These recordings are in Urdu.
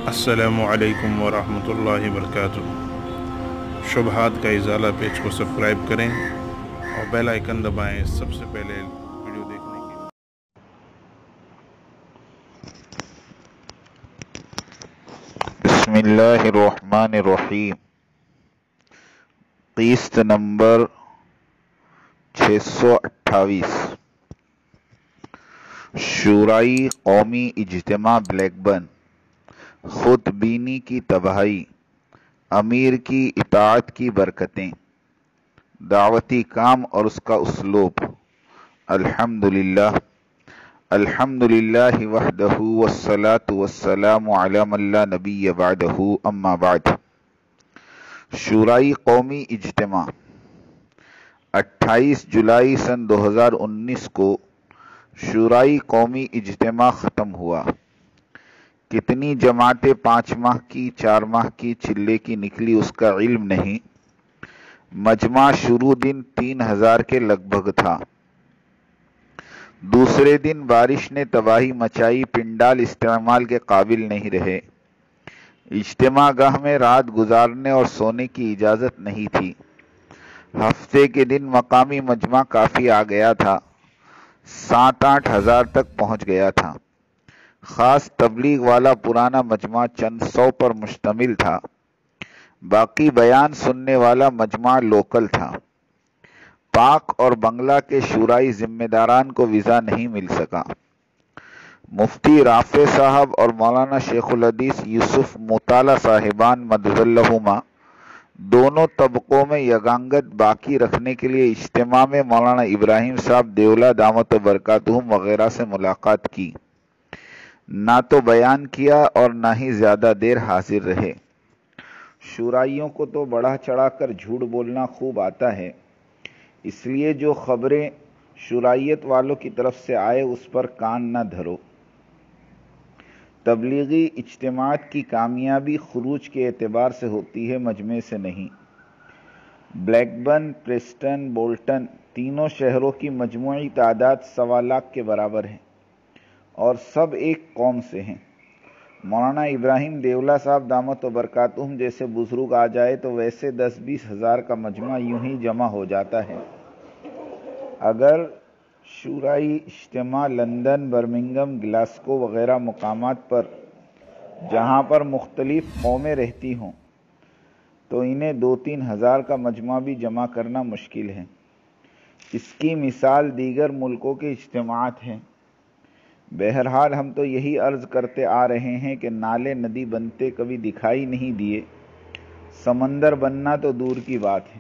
السلام علیکم ورحمۃ اللہ وبرکاتہ۔ شبہات کا ازالہ پیج کو سبسکرائب کریں اور بیل آئیکن دبائیں سب سے پہلے ویڈیو دیکھنے کے لیے۔ بسم اللہ الرحمن الرحیم۔ قسط نمبر 628 شورائی قومی اجتماع بلیک برن، خود بینی کی تباہی، امیر کی اطاعت کی برکتیں، دعوتی کام اور اس کا اسلوب۔ الحمدللہ الحمدللہ وحدہ والصلاة والسلام علی من لا نبی بعدہ، اما بعد۔ شورائی قومی اجتماع 28 جولائی سن 2019 کو شورائی قومی اجتماع ختم ہوا۔ کتنی جماعتیں 5 ماہ کی 4 ماہ کی چلے کی نکلی اس کا علم نہیں۔ مجمع شروع دن 3000 کے لگ بھگ تھا۔ دوسرے دن بارش نے تباہی مچائی، پنڈال استعمال کے قابل نہیں رہے۔ اجتماع گاہ میں رات گزارنے اور سونے کی اجازت نہیں تھی۔ ہفتے کے دن مقامی مجمع کافی آ گیا تھا، 7-8 ہزار تک پہنچ گیا تھا۔ خاص تبلیغ والا پرانا مجمع چند 100 پر مشتمل تھا، باقی بیان سننے والا مجمع لوکل تھا۔ پاک اور بنگلہ کے شورائی ذمہ داران کو ویزا نہیں مل سکا۔ مفتی رافع صاحب اور مولانا شیخ الحدیث یوسف مطالعہ صاحبان مدد اللہما دونوں طبقوں میں یگانگت باقی رکھنے کے لیے اجتماع میں مولانا ابراہیم صاحب دیولہ دامت برکاتہم وغیرہ سے ملاقات کی۔ نہ تو بیان کیا اور نہ ہی زیادہ دیر حاضر رہے۔ شورائیوں کو تو بڑھا چڑھا کر جھوٹ بولنا خوب آتا ہے، اس لیے جو خبریں شورائیت والوں کی طرف سے آئے اس پر کان نہ دھرو۔ تبلیغی اجتماعات کی کامیابی خروج کے اعتبار سے ہوتی ہے، مجمع سے نہیں۔ بلیک برن، پریسٹن، بولٹن تینوں شہروں کی مجموعی تعداد 1.25 لاکھ کے برابر ہے اور سب ایک قوم سے ہیں۔ مولانا ابراہیم دیولہ صاحب دامت و برکاتہم جیسے بزرگ آ جائے تو ویسے 10-20 ہزار کا مجمع یوں ہی جمع ہو جاتا ہے۔ اگر شورائی اجتماع لندن، برمنگھم، گلاسکو وغیرہ مقامات پر جہاں پر مختلف قومیں رہتی ہوں تو انہیں 2-3 ہزار کا مجمع بھی جمع کرنا مشکل ہے۔ اس کی مثال دیگر ملکوں کے اجتماعات ہیں۔ بہرحال ہم تو یہی عرض کرتے آ رہے ہیں کہ نالے ندی بنتے کبھی دکھائی نہیں دیے، سمندر بننا تو دور کی بات ہے۔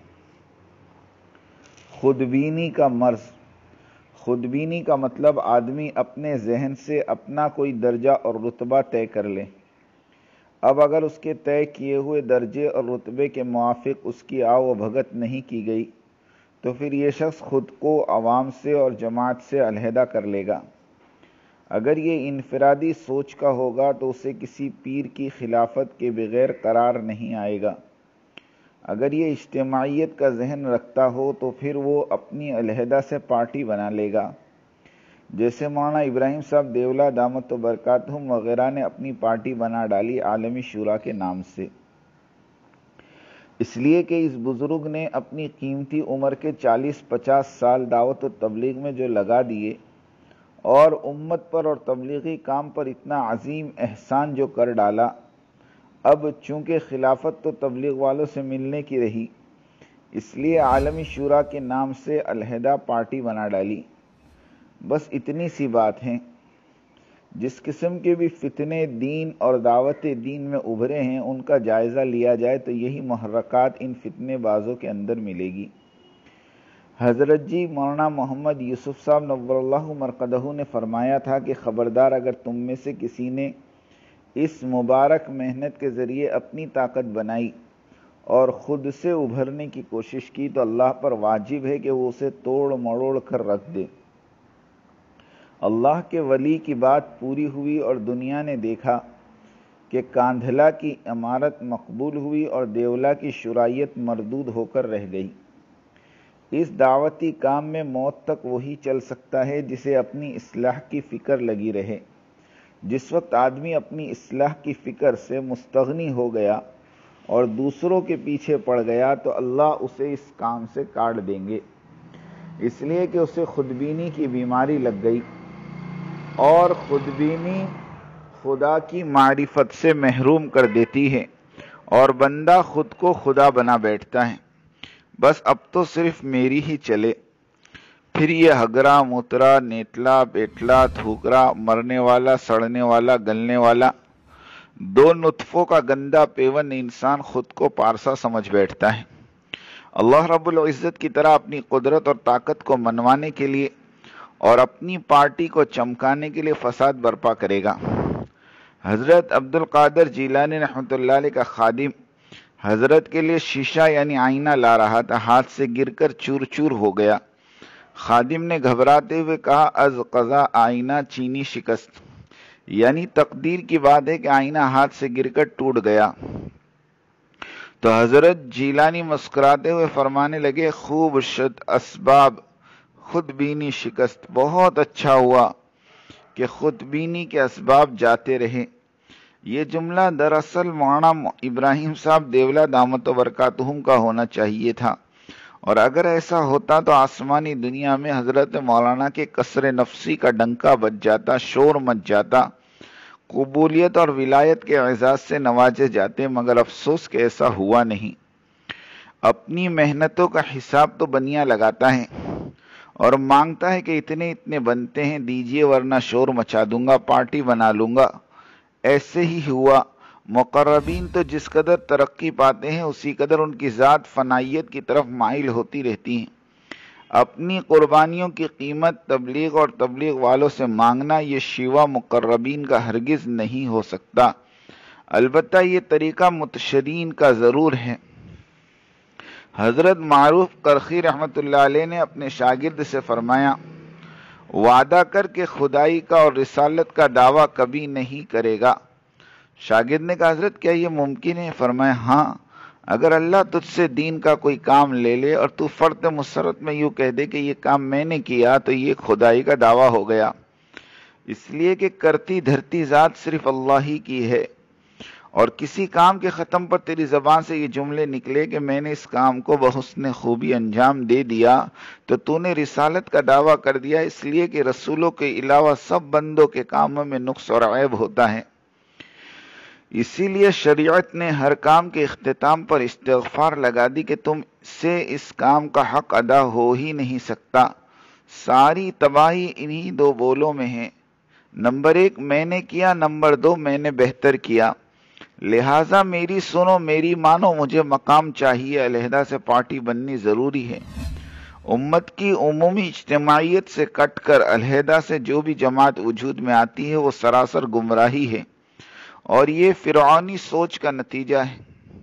خودبینی کا مرض۔ خودبینی کا مطلب آدمی اپنے ذہن سے اپنا کوئی درجہ اور رتبہ طے کر لے۔ اب اگر اس کے طے کیے ہوئے درجے اور رتبے کے موافق اس کی آؤ و بھگت نہیں کی گئی تو پھر یہ شخص خود کو عوام سے اور جماعت سے علیحدہ کر لے گا۔ اگر یہ انفرادی سوچ کا ہوگا تو اسے کسی پیر کی خلافت کے بغیر قرار نہیں آئے گا۔ اگر یہ اجتماعیت کا ذہن رکھتا ہو تو پھر وہ اپنی علیحدہ سے پارٹی بنا لے گا، جیسے مولانا ابراہیم صاحب دیولہ دامت و برکاتہم وغیرہ نے اپنی پارٹی بنا ڈالی عالمی شورا کے نام سے۔ اس لیے کہ اس بزرگ نے اپنی قیمتی عمر کے 40-50 سال دعوت و تبلیغ میں جو لگا دیے اور امت پر اور تبلیغی کام پر اتنا عظیم احسان جو کر ڈالا، اب چونکہ خلافت تو تبلیغ والوں سے ملنے کی رہی، اس لیے عالمی شورا کے نام سے علیحدہ پارٹی بنا ڈالی۔ بس اتنی سی بات ہے۔ جس قسم کے بھی فتنے دین اور دعوت دین میں ابھرے ہیں ان کا جائزہ لیا جائے تو یہی محرکات ان فتنے بازوں کے اندر ملے گی۔ حضرت جی مولانا محمد یوسف صاحب نور اللہ مرقدہ نے فرمایا تھا کہ خبردار اگر تم میں سے کسی نے اس مبارک محنت کے ذریعے اپنی طاقت بنائی اور خود سے ابھرنے کی کوشش کی تو اللہ پر واجب ہے کہ وہ اسے توڑ مروڑ کر رکھ دے۔ اللہ کے ولی کی بات پوری ہوئی اور دنیا نے دیکھا کہ کاندھلہ کی عمارت مقبول ہوئی اور دیولہ کی شورائیت مردود ہو کر رہ گئی۔ اس دعوتی کام میں موت تک وہی چل سکتا ہے جسے اپنی اصلاح کی فکر لگی رہے۔ جس وقت آدمی اپنی اصلاح کی فکر سے مستغنی ہو گیا اور دوسروں کے پیچھے پڑ گیا تو اللہ اسے اس کام سے کاٹ دیں گے، اس لیے کہ اسے خودبینی کی بیماری لگ گئی، اور خودبینی خدا کی معرفت سے محروم کر دیتی ہے اور بندہ خود کو خدا بنا بیٹھتا ہے۔ بس اب تو صرف میری ہی چلے، پھر یہ ہگرا مترا نیتلا بیٹلا تھوکرا مرنے والا سڑنے والا گلنے والا دو نطفوں کا گندا پیون انسان خود کو پارسا سمجھ بیٹھتا ہے۔ اللہ رب العزت کی طرح اپنی قدرت اور طاقت کو منوانے کے لیے اور اپنی پارٹی کو چمکانے کے لیے فساد برپا کرے گا۔ حضرت عبد القادر جیلانی رحمۃ اللہ علیہ کا خادم حضرت کے لیے شیشہ یعنی آئینہ لا رہا تھا، ہاتھ سے گر کر چور چور ہو گیا۔ خادم نے گھبراتے ہوئے کہا از قضا آئینہ چینی شکست، یعنی تقدیر کی بات ہے کہ آئینہ ہاتھ سے گر کر ٹوٹ گیا۔ تو حضرت جیلانی مسکراتے ہوئے فرمانے لگے خوب شد اسباب خود بینی شکست، بہت اچھا ہوا کہ خود بینی کے اسباب جاتے رہے۔ یہ جملہ دراصل مولانا ابراہیم صاحب دیولہ دامت و برکاتہم کا ہونا چاہیے تھا، اور اگر ایسا ہوتا تو آسمانی دنیا میں حضرت مولانا کے کسر نفسی کا ڈنکا بج جاتا، شور مچ جاتا، قبولیت اور ولایت کے اعزاز سے نوازے جاتے، مگر افسوس کہ ایسا ہوا نہیں۔ اپنی محنتوں کا حساب تو بنیا لگاتا ہے اور مانگتا ہے کہ اتنے اتنے بنتے ہیں دیجیے ورنہ شور مچا دوں گا، پارٹی بنا لوں گا۔ ایسے ہی ہوا۔ مقربین تو جس قدر ترقی پاتے ہیں اسی قدر ان کی ذات فنائیت کی طرف مائل ہوتی رہتی ہیں۔ اپنی قربانیوں کی قیمت تبلیغ اور تبلیغ والوں سے مانگنا یہ شیوہ مقربین کا ہرگز نہیں ہو سکتا، البتہ یہ طریقہ متشدین کا ضرور ہے۔ حضرت معروف کرخی رحمۃ اللہ علیہ نے اپنے شاگرد سے فرمایا وعدہ کر کے خدائی کا اور رسالت کا دعویٰ کبھی نہیں کرے گا۔ شاگرد نے کہا حضرت کیا یہ ممکن ہے؟ فرمایا ہاں، اگر اللہ تجھ سے دین کا کوئی کام لے لے اور تو فرط مسرت میں یوں کہہ دے کہ یہ کام میں نے کیا تو یہ خدائی کا دعویٰ ہو گیا، اس لیے کہ کرتی دھرتی ذات صرف اللہ ہی کی ہے، اور کسی کام کے ختم پر تیری زبان سے یہ جملے نکلے کہ میں نے اس کام کو بحسن خوبی انجام دے دیا تو تو نے رسالت کا دعویٰ کر دیا، اس لیے کہ رسولوں کے علاوہ سب بندوں کے کاموں میں نقص اور عیب ہوتا ہے۔ اسی لیے شریعت نے ہر کام کے اختتام پر استغفار لگا دی کہ تم سے اس کام کا حق ادا ہو ہی نہیں سکتا۔ ساری تباہی انہی دو بولوں میں ہے، نمبر 1 میں نے کیا، نمبر 2 میں نے بہتر کیا، لہٰذا میری سنو میری مانو، مجھے مقام چاہیے، علیحدہ سے پارٹی بننی ضروری ہے۔ امت کی عمومی اجتماعیت سے کٹ کر علیحدہ سے جو بھی جماعت وجود میں آتی ہے وہ سراسر گمراہی ہے، اور یہ فرعونی سوچ کا نتیجہ ہے۔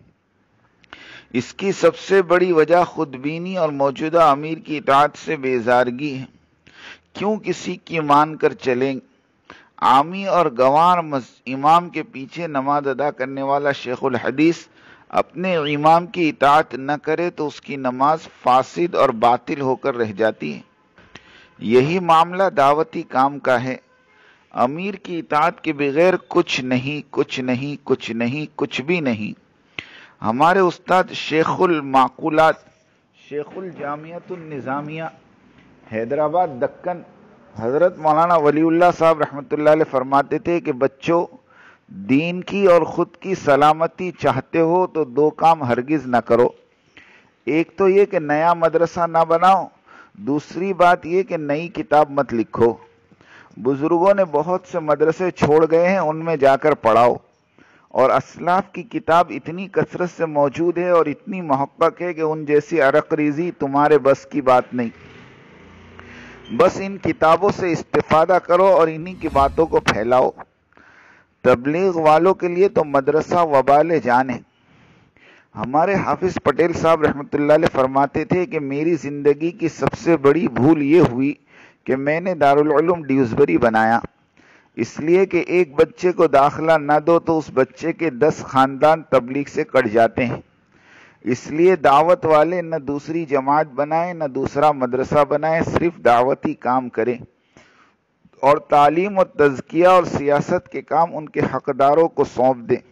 اس کی سب سے بڑی وجہ خود بینی اور موجودہ امیر کی اطاعت سے بیزارگی ہے۔ کیوں کسی کی مان کر چلیں؟ عامی اور گوار امام کے پیچھے نماز ادا کرنے والا شیخ الحدیث اپنے امام کی اطاعت نہ کرے تو اس کی نماز فاسد اور باطل ہو کر رہ جاتی ہے۔ یہی معاملہ دعوتی کام کا ہے۔ امیر کی اطاعت کے بغیر کچھ نہیں، کچھ نہیں، کچھ نہیں، کچھ بھی نہیں۔ ہمارے استاد شیخ المعقولات، شیخ الجامعۃ النظامیہ، حیدرآباد دکن، حضرت مولانا ولی اللہ صاحب رحمۃ اللہ علیہ فرماتے تھے کہ بچوں، دین کی اور خود کی سلامتی چاہتے ہو تو 2 کام ہرگز نہ کرو۔ ایک تو یہ کہ نیا مدرسہ نہ بناؤ، دوسری بات یہ کہ نئی کتاب مت لکھو۔ بزرگوں نے بہت سے مدرسے چھوڑ گئے ہیں، ان میں جا کر پڑھاؤ، اور اسلاف کی کتاب اتنی کثرت سے موجود ہے اور اتنی محقق ہے کہ ان جیسی عرق ریزی تمہارے بس کی بات نہیں۔ بس ان کتابوں سے استفادہ کرو اور انہی کی باتوں کو پھیلاؤ۔ تبلیغ والوں کے لیے تو مدرسہ وبال جان ہے۔ ہمارے حافظ پٹیل صاحب رحمۃ اللہ علیہ فرماتے تھے کہ میری زندگی کی سب سے بڑی بھول یہ ہوئی کہ میں نے دارالعلوم ڈیوزبری بنایا، اس لیے کہ ایک بچے کو داخلہ نہ دو تو اس بچے کے 10 خاندان تبلیغ سے کٹ جاتے ہیں۔ اس لیے دعوت والے نہ دوسری جماعت بنائیں نہ دوسرا مدرسہ بنائیں، صرف دعوتی کام کریں۔ اور تعلیم و تزکیہ اور سیاست کے کام ان کے حقداروں کو سونپ دیں۔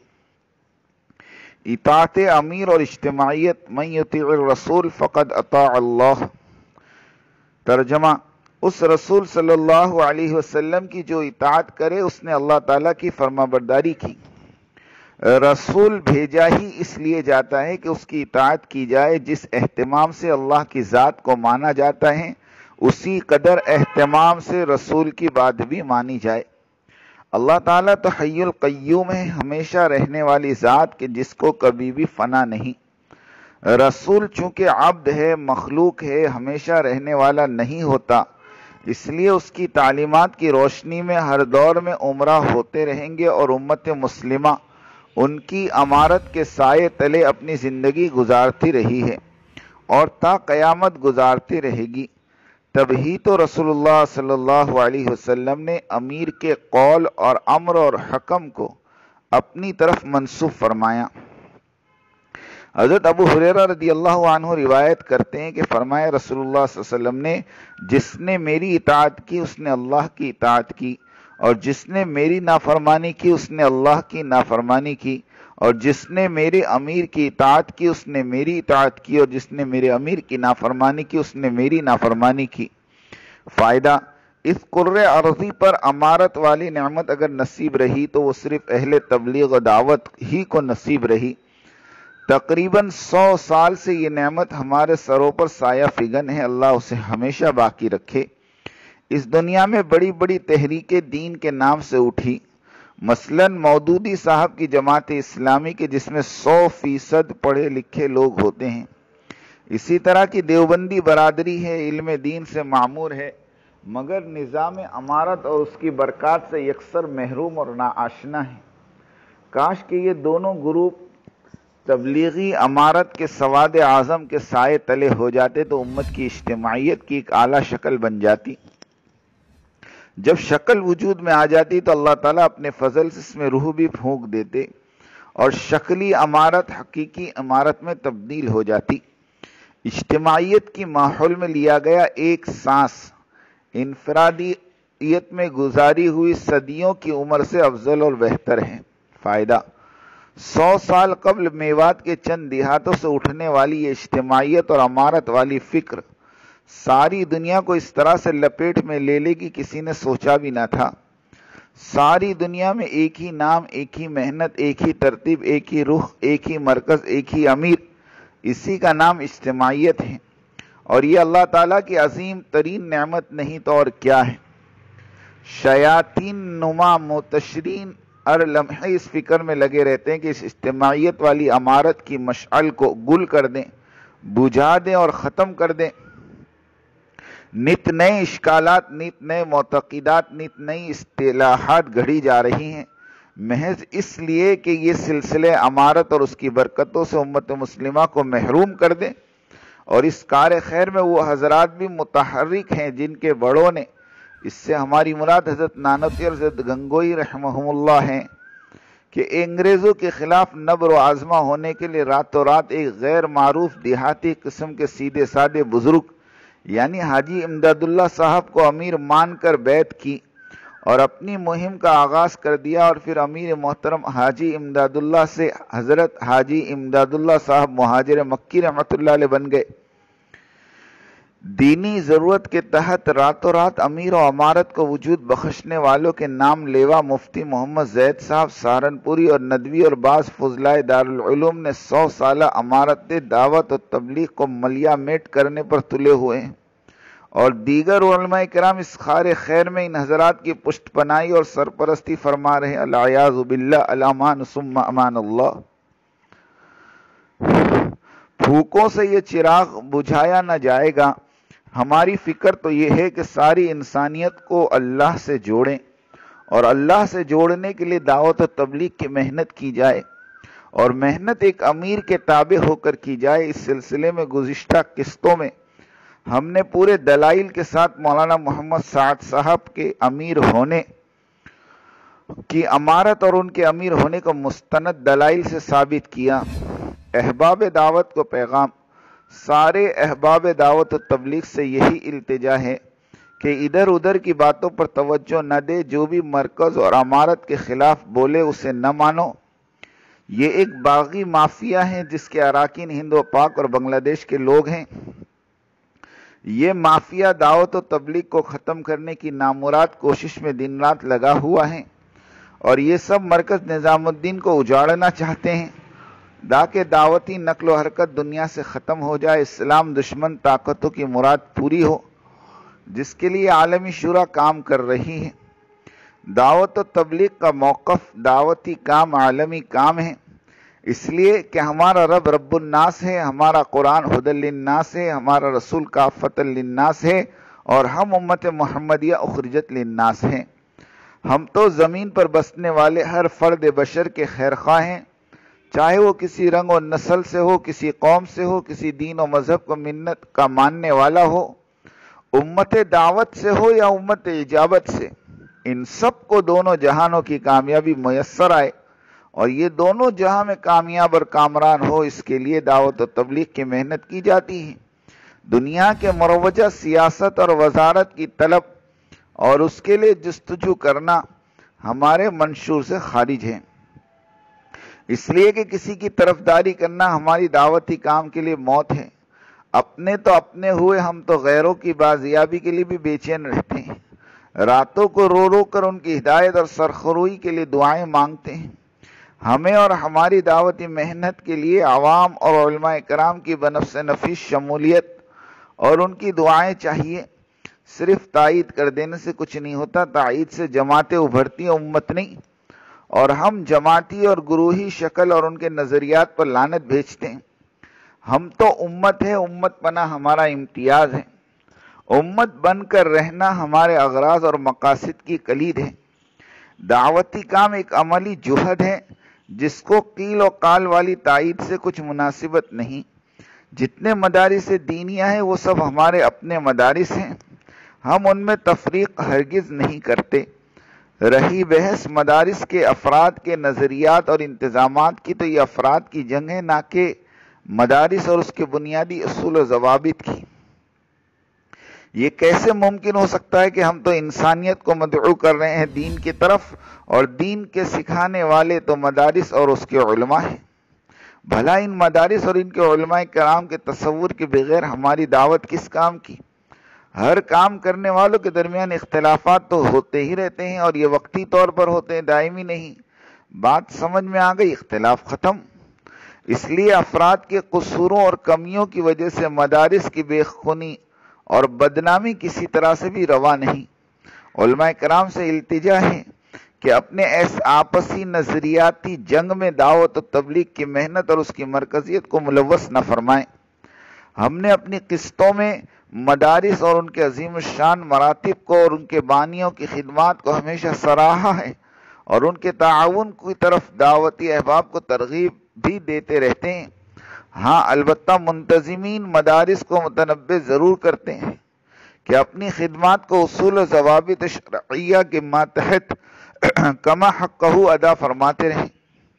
اطاعت امیر اور اجتماعیت، من یطیع الرسول فقد اطاع اللہ۔ ترجمہ: اس رسول صلی اللہ علیہ وسلم کی جو اطاعت کرے اس نے اللہ تعالیٰ کی فرمانبرداری کی۔ رسول بھیجا ہی اس لیے جاتا ہے کہ اس کی اطاعت کی جائے۔ جس اہتمام سے اللہ کی ذات کو مانا جاتا ہے اسی قدر اہتمام سے رسول کی بات بھی مانی جائے۔ اللہ تعالیٰ تو حی القیوم ہے، ہمیشہ رہنے والی ذات کہ جس کو کبھی بھی فنا نہیں۔ رسول چونکہ عبد ہے، مخلوق ہے، ہمیشہ رہنے والا نہیں ہوتا، اس لیے اس کی تعلیمات کی روشنی میں ہر دور میں عمرہ ہوتے رہیں گے اور امت مسلمہ ان کی امارت کے سائے تلے اپنی زندگی گزارتی رہی ہے اور تا قیامت گزارتی رہے گی۔ تب ہی تو رسول اللہ صلی اللہ علیہ وسلم نے امیر کے قول اور امر اور حکم کو اپنی طرف منسوب فرمایا۔ حضرت ابو ہریرہ رضی اللہ عنہ روایت کرتے ہیں کہ فرمایا رسول اللہ صلی اللہ علیہ وسلم نے، جس نے میری اطاعت کی اس نے اللہ کی اطاعت کی، اور جس نے میری نافرمانی کی اس نے اللہ کی نافرمانی کی، اور جس نے میرے امیر کی اطاعت کی اس نے میری اطاعت کی، اور جس نے میرے امیر کی نافرمانی کی اس نے میری نافرمانی کی۔ فائدہ: اس قرۂ عرضی پر امارت والی نعمت اگر نصیب رہی تو وہ صرف اہل تبلیغ و دعوت ہی کو نصیب رہی۔ تقریباً 100 سال سے یہ نعمت ہمارے سروں پر سایہ فگن ہے، اللہ اسے ہمیشہ باقی رکھے۔ اس دنیا میں بڑی بڑی تحریکیں دین کے نام سے اٹھی، مثلاً مودودی صاحب کی جماعت اسلامی کے جس میں 100% پڑھے لکھے لوگ ہوتے ہیں۔ اسی طرح کی دیوبندی برادری ہے، علم دین سے معمور ہے، مگر نظام امارت اور اس کی برکات سے یکسر محروم اور ناآشنا ہے۔ کاش کہ یہ دونوں گروپ تبلیغی امارت کے سواد اعظم کے سائے تلے ہو جاتے تو امت کی اجتماعیت کی ایک اعلیٰ شکل بن جاتی۔ جب شکل وجود میں آ جاتی تو اللہ تعالیٰ اپنے فضل سے اس میں روح بھی پھونک دیتے اور شکلی امارت حقیقی امارت میں تبدیل ہو جاتی۔ اجتماعیت کی ماحول میں لیا گیا ایک سانس انفرادیت میں گزاری ہوئی صدیوں کی عمر سے افضل اور بہتر ہے۔ فائدہ: 100 سال قبل میوات کے چند دیہاتوں سے اٹھنے والی یہ اجتماعیت اور امارت والی فکر ساری دنیا کو اس طرح سے لپیٹ میں لے لے گی کسی نے سوچا بھی نہ تھا۔ ساری دنیا میں ایک ہی نام، ایک ہی محنت، ایک ہی ترتیب، ایک ہی رخ، ایک ہی مرکز، ایک ہی امیر، اسی کا نام اجتماعیت ہے، اور یہ اللہ تعالیٰ کی عظیم ترین نعمت نہیں تو اور کیا ہے۔ شیاطین نما متشرین ہر لمحے اس فکر میں لگے رہتے ہیں کہ اس اجتماعیت والی امارت کی مشعل کو گل کر دیں، بجھا دیں اور ختم کر دیں۔ نت نئے اشکالات، نت نئے معتقدات، نت نئی اصطلاحات گھڑی جا رہی ہیں، محض اس لیے کہ یہ سلسلے امارت اور اس کی برکتوں سے امت مسلمہ کو محروم کر دیں۔ اور اس کار خیر میں وہ حضرات بھی متحرک ہیں جن کے بڑوں نے، اس سے ہماری مراد حضرت نانوتوی اور حضرت گنگوئی رحمہم اللہ ہیں، کہ انگریزوں کے خلاف نبر و آزما ہونے کے لیے راتوں رات ایک غیر معروف دیہاتی قسم کے سیدھے سادے بزرگ یعنی حاجی امداد اللہ صاحب کو امیر مان کر بیعت کی اور اپنی مہم کا آغاز کر دیا، اور پھر امیر محترم حاجی امداد اللہ سے حضرت حاجی امداد اللہ صاحب مہاجر مکی رحمۃ اللہ علیہ بن گئے۔ دینی ضرورت کے تحت راتوں رات امیر و امارت کو وجود بخشنے والوں کے نام لیوا مفتی محمد زید صاحب سہارنپوری اور ندوی اور بعض فضلائے دارالعلوم نے 100 سالہ امارت دعوت و تبلیغ کو ملیا میٹ کرنے پر تلے ہوئے ہیں، اور دیگر علماء کرام اس خار خیر میں ان حضرات کی پشت پناہی اور سرپرستی فرما رہے ہیں۔ العیاذ باللہ، الامان ثم امان اللہ۔ پھوکوں سے یہ چراغ بجھایا نہ جائے گا۔ ہماری فکر تو یہ ہے کہ ساری انسانیت کو اللہ سے جوڑیں، اور اللہ سے جوڑنے کے لیے دعوت و تبلیغ کی محنت کی جائے، اور محنت ایک امیر کے تابع ہو کر کی جائے۔ اس سلسلے میں گزشتہ قسطوں میں ہم نے پورے دلائل کے ساتھ مولانا محمد سعد صاحب کے امیر ہونے کی امارت اور ان کے امیر ہونے کو مستند دلائل سے ثابت کیا۔ احباب دعوت کو پیغام، سارے احباب دعوت و تبلیغ سے یہی التجا ہے کہ ادھر ادھر کی باتوں پر توجہ نہ دے، جو بھی مرکز اور امارت کے خلاف بولے اسے نہ مانو۔ یہ ایک باغی مافیا ہے جس کے اراکین ہند و پاک اور بنگلہ دیش کے لوگ ہیں۔ یہ مافیا دعوت و تبلیغ کو ختم کرنے کی نامراد کوشش میں دن رات لگا ہوا ہے، اور یہ سب مرکز نظام الدین کو اجاڑنا چاہتے ہیں تاکہ دعوتی نقل و حرکت دنیا سے ختم ہو جائے، اسلام دشمن طاقتوں کی مراد پوری ہو، جس کے لیے عالمی شورا کام کر رہی ہے۔ دعوت و تبلیغ کا موقف دعوتی کام عالمی کام ہے، اس لیے کہ ہمارا رب رب الناس ہے، ہمارا قرآن ہدی للناس ہے، ہمارا رسول کافۃ للناس ہے، اور ہم امت محمدیہ اخرجت للناس ہیں۔ ہم تو زمین پر بسنے والے ہر فرد بشر کے خیرخواہ ہیں، چاہے وہ کسی رنگ و نسل سے ہو، کسی قوم سے ہو، کسی دین و مذہب کو منت کا ماننے والا ہو، امت دعوت سے ہو یا امت اجابت سے، ان سب کو دونوں جہانوں کی کامیابی میسر آئے اور یہ دونوں جہاں میں کامیاب اور کامران ہو، اس کے لیے دعوت و تبلیغ کی محنت کی جاتی ہے۔ دنیا کے مروجہ سیاست اور وزارت کی طلب اور اس کے لیے جستجو کرنا ہمارے منشور سے خارج ہے، اس لیے کہ کسی کی طرفداری کرنا ہماری دعوتی کام کے لیے موت ہے۔ اپنے تو اپنے ہوئے ہم تو غیروں کی بازیابی کے لیے بھی بے چین رہتے ہیں، راتوں کو رو رو کر ان کی ہدایت اور سرخروئی کے لیے دعائیں مانگتے ہیں۔ ہمیں اور ہماری دعوتی محنت کے لیے عوام اور علماء کرام کی بنفس نفیس شمولیت اور ان کی دعائیں چاہیے۔ صرف تائید کر دینے سے کچھ نہیں ہوتا، تائید سے جماعتیں ابھرتی ہیں، امت نہیں، اور ہم جماعتی اور گروہی شکل اور ان کے نظریات پر لعنت بھیجتے ہیں۔ ہم تو امت ہے، امت پناہ ہمارا امتیاز ہے، امت بن کر رہنا ہمارے اغراض اور مقاصد کی کلید ہے۔ دعوتی کام ایک عملی جہد ہے جس کو قیل و قال والی تائید سے کچھ مناسبت نہیں۔ جتنے مدارس دینیہ ہیں وہ سب ہمارے اپنے مدارس ہیں، ہم ان میں تفریق ہرگز نہیں کرتے۔ رہی بحث مدارس کے افراد کے نظریات اور انتظامات کی، تو یہ افراد کی جنگ ہے، نہ کہ مدارس اور اس کے بنیادی اصول و ضوابط کی۔ یہ کیسے ممکن ہو سکتا ہے کہ ہم تو انسانیت کو مدعو کر رہے ہیں دین کی طرف، اور دین کے سکھانے والے تو مدارس اور اس کے علماء ہیں؟ بھلا ان مدارس اور ان کے علماء کرام کے تصور کے بغیر ہماری دعوت کس کام کی؟ ہر کام کرنے والوں کے درمیان اختلافات تو ہوتے ہی رہتے ہیں، اور یہ وقتی طور پر ہوتے ہیں، دائمی نہیں۔ بات سمجھ میں آ گئی؟ اختلاف ختم۔ اس لیے افراد کے قصوروں اور کمیوں کی وجہ سے مدارس کی بے خونی اور بدنامی کسی طرح سے بھی روا نہیں۔ علماء کرام سے التجا ہے کہ اپنے اس آپسی نظریاتی جنگ میں دعوت و تبلیغ کی محنت اور اس کی مرکزیت کو ملوث نہ فرمائیں۔ ہم نے اپنی قسطوں میں مدارس اور ان کے عظیم الشان مراتب کو اور ان کے بانیوں کی خدمات کو ہمیشہ سراہا ہے، اور ان کے تعاون کی طرف دعوتی احباب کو ترغیب بھی دیتے رہتے ہیں۔ ہاں البتہ منتظمین مدارس کو متنبہ ضرور کرتے ہیں کہ اپنی خدمات کو اصول و ضوابط شرعیہ کے ماتحت کما حقہ ادا فرماتے رہیں۔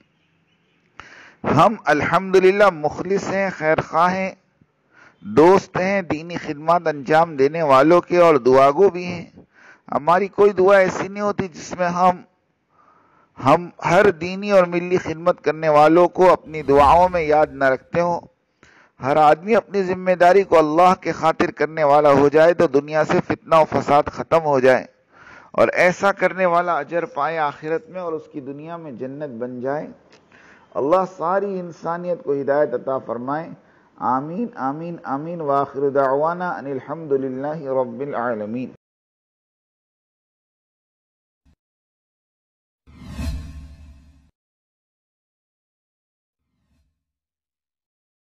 ہم الحمدللہ مخلص ہیں، خیرخواہ ہیں، دوست ہیں دینی خدمات انجام دینے والوں کے، اور دعاگو بھی ہیں۔ ہماری کوئی دعا ایسی نہیں ہوتی جس میں ہم ہر دینی اور ملی خدمت کرنے والوں کو اپنی دعاؤں میں یاد نہ رکھتے ہوں۔ ہر آدمی اپنی ذمہ داری کو اللہ کے خاطر کرنے والا ہو جائے تو دنیا سے فتنہ و فساد ختم ہو جائے، اور ایسا کرنے والا اجر پائے آخرت میں اور اس کی دنیا میں جنت بن جائے۔ اللہ ساری انسانیت کو ہدایت عطا فرمائے۔ آمین آمین آمین، وآخر دعوانا ان الحمد للہ رب العالمین۔